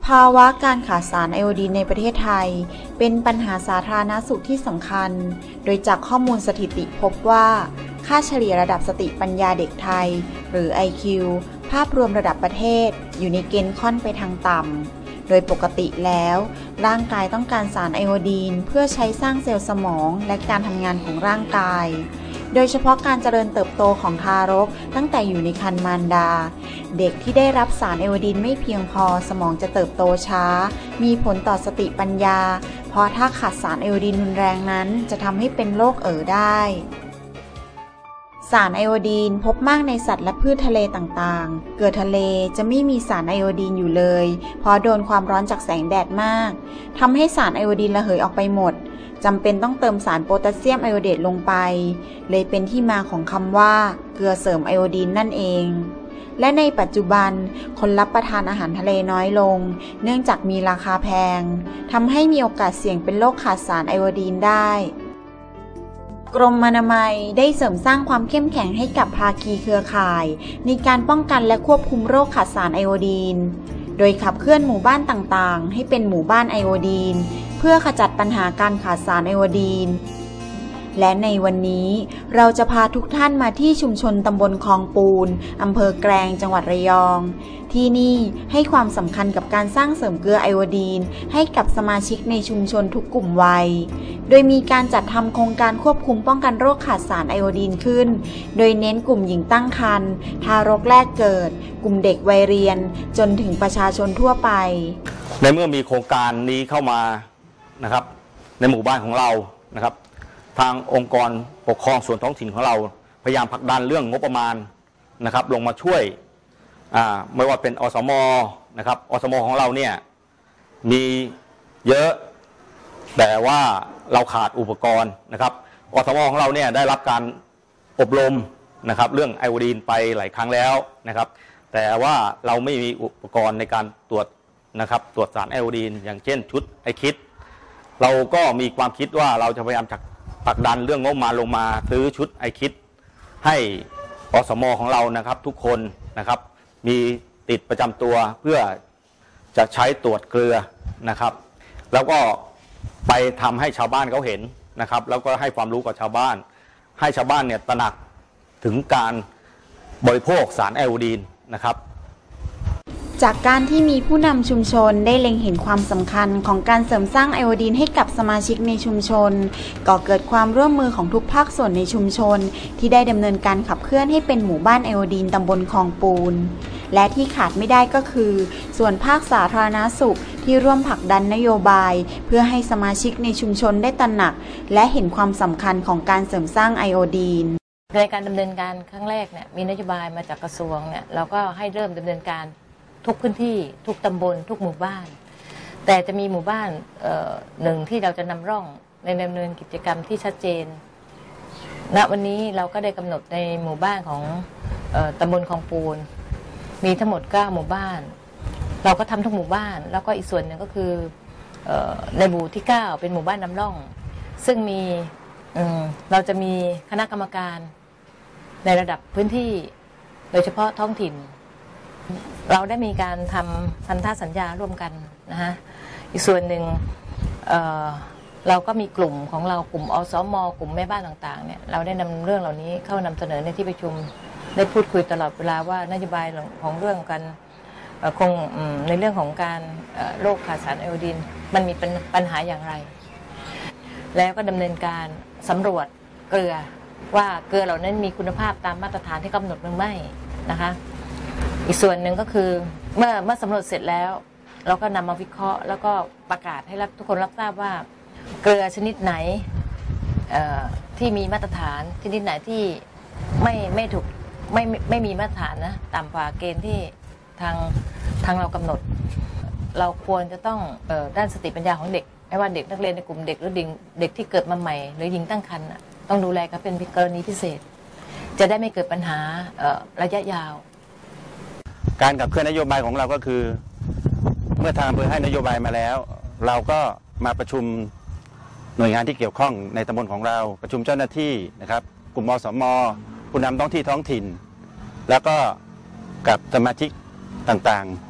ภาวะการขาดสารไอโอดีนในประเทศไทยเป็นปัญหาสาธารณสุขที่สำคัญโดยจากข้อมูลสถิติพบว่าค่าเฉลี่ยระดับสติปัญญาเด็กไทยหรือ IQ ภาพรวมระดับประเทศอยู่ในเกณฑ์ค่อนไปทางต่ำโดยปกติแล้วร่างกายต้องการสารไอโอดีนเพื่อใช้สร้างเซลล์สมองและการทำงานของร่างกายโดยเฉพาะการเจริญเติบโตของทารกตั้งแต่อยู่ในครรภ์มารดาเด็กที่ได้รับสารไอโอดีนไม่เพียงพอสมองจะเติบโตช้ามีผลต่อสติปัญญาเพราะถ้าขาดสารไอโอดีนรุนแรงนั้นจะทำให้เป็นโรคได้สารไอโอดีนพบมากในสัตว์และพืชทะเลต่างๆเกลือทะเลจะไม่มีสารไอโอดีนอยู่เลยเพราะโดนความร้อนจากแสงแดดมากทำให้สารไอโอดีนระเหยออกไปหมดจำเป็นต้องเติมสารโพแทสเซียมไอโอเดตลงไปเลยเป็นที่มาของคำว่าเกลือเสริมไอโอดีนนั่นเองและในปัจจุบันคนรับประทานอาหารทะเลน้อยลงเนื่องจากมีราคาแพงทำให้มีโอกาสเสี่ยงเป็นโรคขาดสารไอโอดีนได้กรมอนามัยได้เสริมสร้างความเข้มแข็งให้กับภาคีเครือข่ายในการป้องกันและควบคุมโรคขาดสารไอโอดีนโดยขับเคลื่อนหมู่บ้านต่างๆให้เป็นหมู่บ้านไอโอดีนเพื่อขจัดปัญหาการขาดสารไอโอดีนและในวันนี้เราจะพาทุกท่านมาที่ชุมชนตำบลคลองปูนอำเภอแกลงจังหวัดระยองที่นี่ให้ความสำคัญกับการสร้างเสริมเกลือไอโอดีนให้กับสมาชิกในชุมชนทุกกลุ่มวัยโดยมีการจัดทำโครงการควบคุมป้องกันโรคขาดสารไอโอดีนขึ้นโดยเน้นกลุ่มหญิงตั้งครรภ์ทารกแรกเกิดกลุ่มเด็กวัยเรียนจนถึงประชาชนทั่วไปในเมื่อมีโครงการนี้เข้ามานะครับในหมู่บ้านของเรานะครับทางองค์กรปกครองส่วนท้องถิ่นของเราพยายามผลักดันเรื่องงบประมาณนะครับลงมาช่วยไม่ว่าเป็นอสม.นะครับอสม.ของเราเนี่ยมีเยอะแต่ว่าเราขาดอุปกรณ์นะครับอสม.ของเราเนี่ยได้รับการอบรมนะครับเรื่องไอโอดีนไปหลายครั้งแล้วนะครับแต่ว่าเราไม่มีอุปกรณ์ในการตรวจนะครับตรวจสารไอโอดีนอย่างเช่นชุดไอคิดเราก็มีความคิดว่าเราจะพยายามผลักดันเรื่องงบมาลงมาซื้อชุดไอคิดให้อสม.ของเรานะครับทุกคนนะครับมีติดประจำตัวเพื่อจะใช้ตรวจเกลือนะครับแล้วก็ไปทำให้ชาวบ้านเขาเห็นนะครับแล้วก็ให้ความรู้กับชาวบ้านให้ชาวบ้านเนี่ยตระหนักถึงการบริโภคสารไอโอดีนนะครับจากการที่มีผู้นำชุมชนได้เล็งเห็นความสำคัญของการเสริมสร้างไอโอดีนให้กับสมาชิกในชุมชนก่อเกิดความร่วมมือของทุกภาคส่วนในชุมชนที่ได้ดำเนินการขับเคลื่อนให้เป็นหมู่บ้านไอโอดีนตำบลคลองปูนและที่ขาดไม่ได้ก็คือส่วนภาคสาธารณสุขที่ร่วมผลักดันนโยบายเพื่อให้สมาชิกในชุมชนได้ตระหนักและเห็นความสำคัญของการเสริมสร้างไอโอดีนในการดำเนินการครั้งแรกเนี่ยมีนโยบายมาจากกระทรวงเนี่ยเราก็ให้เริ่มดำเนินการทุกพื้นที่ทุกตำบลทุกหมู่บ้านแต่จะมีหมู่บ้านหนึ่งที่เราจะนำร่องในดำเนินกิจกรรมที่ชัดเจนณวันนี้เราก็ได้กำหนดในหมู่บ้านของตำบลคลองปูนมีทั้งหมด9หมู่บ้านเราก็ทำทุกหมู่บ้านแล้วก็อีกส่วนหนึ่งก็คือในหมู่ที่9เป็นหมู่บ้านนำร่องซึ่งมีเราจะมีคณะกรรมการในระดับพื้นที่โดยเฉพาะท้องถิ่นเราได้มีการทำพันธสัญญาร่วมกันนะฮะอีกส่วนหนึ่งเราก็มีกลุ่มของเรากลุ่มอสม.กลุ่มแม่บ้านต่างๆเนี่ยเราได้นำเรื่องเหล่านี้เข้านำเสนอในที่ประชุมได้พูดคุยตลอดเวลาว่านโยบายของเรื่องกันคงในเรื่องของการโรคขาดสารไอโอดีนมันมีปัญหาอย่างไรแล้วก็ดำเนินการสำรวจเกลือว่าเกลือเหล่านั้นมีคุณภาพตามมาตรฐานที่กำหนดหรือไม่นะคะอีกส่วนหนึ่งก็คือเมื่อสำรวจเสร็จแล้วเราก็นำมาวิเคราะห์แล้วก็ประกาศให้ทุกคนรับทราบว่าเกลือชนิดไหนที่มีมาตรฐานชนิดไหนที่ไม่ถูกไม่มีมาตรฐานนะต่ำกว่าเกณฑ์ที่ทางเรากำหนดเราควรจะต้องด้านสติปัญญาของเด็กไม่ว่าเด็กนักเรียนในกลุ่มเด็กหรือเด็กที่เกิดมาใหม่หรือหญิงตั้งครรภ์ต้องดูแลกันเป็นกรณีพิเศษจะได้ไม่เกิดปัญหาระยะยาวการขับเคลื่อนนโยบายของเราก็คือเมื่อทางอำเภอให้นโยบายมาแล้วเราก็มาประชุมหน่วยงานที่เกี่ยวข้องในตำบลของเราประชุมเจ้าหน้าที่นะครับกลุ่มอสม.ผู้นำท้องถิ่นแล้วก็กับสมาชิกต่างๆ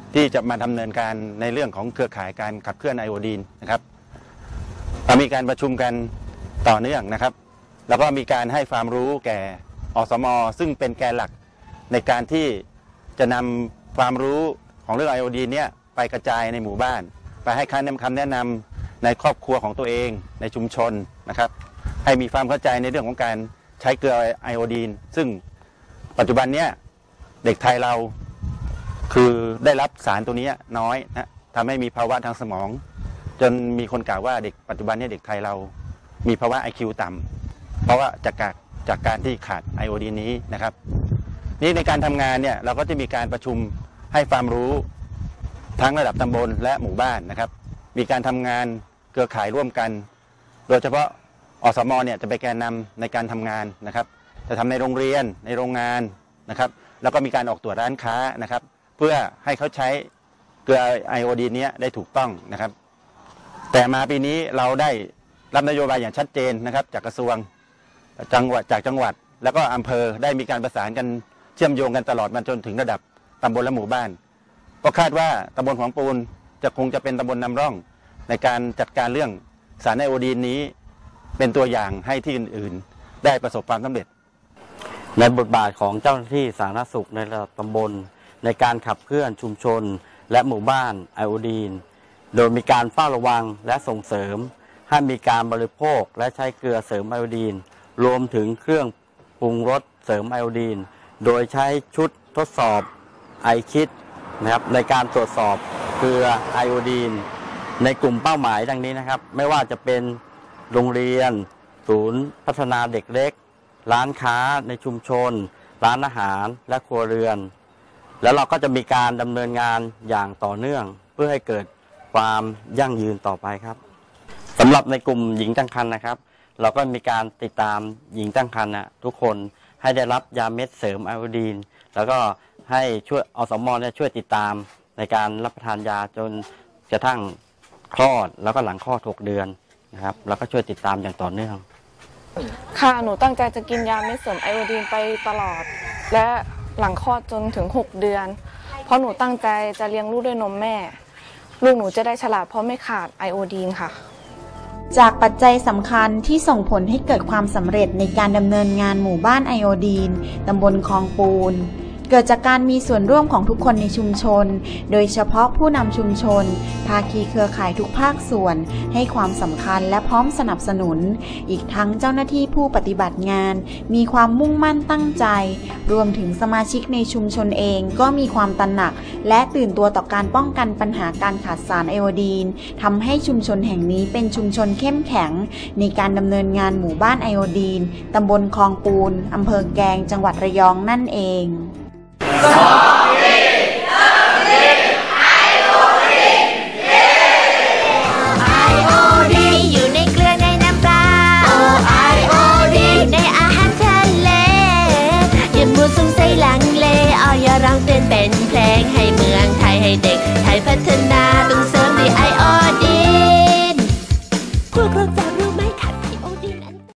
ที่จะมาดำเนินการในเรื่องของเครือข่ายการขับเคลื่อนไอโอดีนนะครับมีการประชุมกันต่อเนื่องนะครับแล้วก็มีการให้ความรู้แก่อสม.ซึ่งเป็นแกนหลักในการที่จะนำความรู้ของเรื่องไอโอดีนเนี่ยไปกระจายในหมู่บ้านไปให้คำแนะนำในครอบครัวของตัวเองในชุมชนนะครับให้มีความเข้าใจในเรื่องของการใช้เกลือไอโอดีนซึ่งปัจจุบันเนี้ยเด็กไทยเราคือได้รับสารตัวนี้น้อยนะทำให้มีภาวะทางสมองจนมีคนกล่าวว่าเด็กปัจจุบันนี้เด็กไทยเรามีภาวะ IQ ต่ำเพราะว่าจากการที่ขาดไอโอดีนนี้นะครับนี่ในการทำงานเนี่ยเราก็จะมีการประชุมให้ความรู้ทั้งระดับตำบลและหมู่บ้านนะครับมีการทำงานเครือข่ายร่วมกันโดยเฉพาะอสม.เนี่ยจะไปแกนนำในการทำงานนะครับจะทำในโรงเรียนในโรงงานนะครับแล้วก็มีการออกตรวจร้านค้านะครับเพื่อให้เขาใช้เกลือไอโอดีนนี้ได้ถูกต้องนะครับแต่มาปีนี้เราได้รับนโยบายอย่างชัดเจนนะครับจากกระทรวงจังหวัดแล้วก็อำเภอได้มีการประสานกันเชื่อมโยงกันตลอดมาจนถึงระดับตำบลและหมู่บ้านก็คาดว่าตำบลของปูนคงจะเป็นตำบลนำร่องในการจัดการเรื่องสารไอโอดีนนี้เป็นตัวอย่างให้ที่อื่นๆได้ประสบความสำเร็จในบทบาทของเจ้าหน้าที่สาธารณสุขในระดับตำบลในการขับเคลื่อนชุมชนและหมู่บ้านไอโอดีนโดยมีการเฝ้าระวังและส่งเสริมให้มีการบริโภคและใช้เกลือเสริมไอโอดีนรวมถึงเครื่องปรุงรสเสริมไอโอดีนโดยใช้ชุดทดสอบไอคิดนะครับในการตรวจสอบเกลือไอโอดีนในกลุ่มเป้าหมายดังนี้นะครับไม่ว่าจะเป็นโรงเรียนศูนย์พัฒนาเด็กเล็กร้านค้าในชุมชนร้านอาหารและครัวเรือนแล้วเราก็จะมีการดำเนินงานอย่างต่อเนื่องเพื่อให้เกิดความยั่งยืนต่อไปครับสำหรับในกลุ่มหญิงตั้งครรภ์นะครับเราก็มีการติดตามหญิงตั้งครรภ์ทุกคนให้ได้รับยาเม็ดเสริมไอโอดีนแล้วก็ให้ช่วยอสม.ช่วยติดตามในการรับประทานยาจนกระทั่งคลอดแล้วก็หลังคลอด6 เดือนนะครับแล้วก็ช่วยติดตามอย่างต่อเนื่องค่ะหนูตั้งใจจะกินยาเม็ดเสริมไอโอดีนไปตลอดและหลังคลอดจนถึง6 เดือนเพราะหนูตั้งใจจะเลี้ยงลูกด้วยนมแม่ลูกหนูจะได้ฉลาดเพราะไม่ขาดไอโอดีนค่ะจากปัจจัยสำคัญที่ส่งผลให้เกิดความสำเร็จในการดำเนินงานหมู่บ้านไอโอดีนตำบลคลองปูนเกิดจากการมีส่วนร่วมของทุกคนในชุมชนโดยเฉพาะผู้นำชุมชนภาคีเครือข่ายทุกภาคส่วนให้ความสำคัญและพร้อมสนับสนุนอีกทั้งเจ้าหน้าที่ผู้ปฏิบัติงานมีความมุ่งมั่นตั้งใจรวมถึงสมาชิกในชุมชนเองก็มีความตระหนักและตื่นตัวต่อการป้องกันปัญหาการขาดสารไอโอดีนทำให้ชุมชนแห่งนี้เป็นชุมชนเข้มแข็งในการดำเนินงานหมู่บ้านไอโอดีนตำบลคลองปูนอำเภอแกลงจังหวัดระยองนั่นเองอยู่ในเกลือในน้ำปลาในอาหารทะเลอย่ามัวสงสัยลังเลอย่าร้องเตือนเป็นเพลงให้เมืองไทยให้เด็กไทยพัฒนาต้อง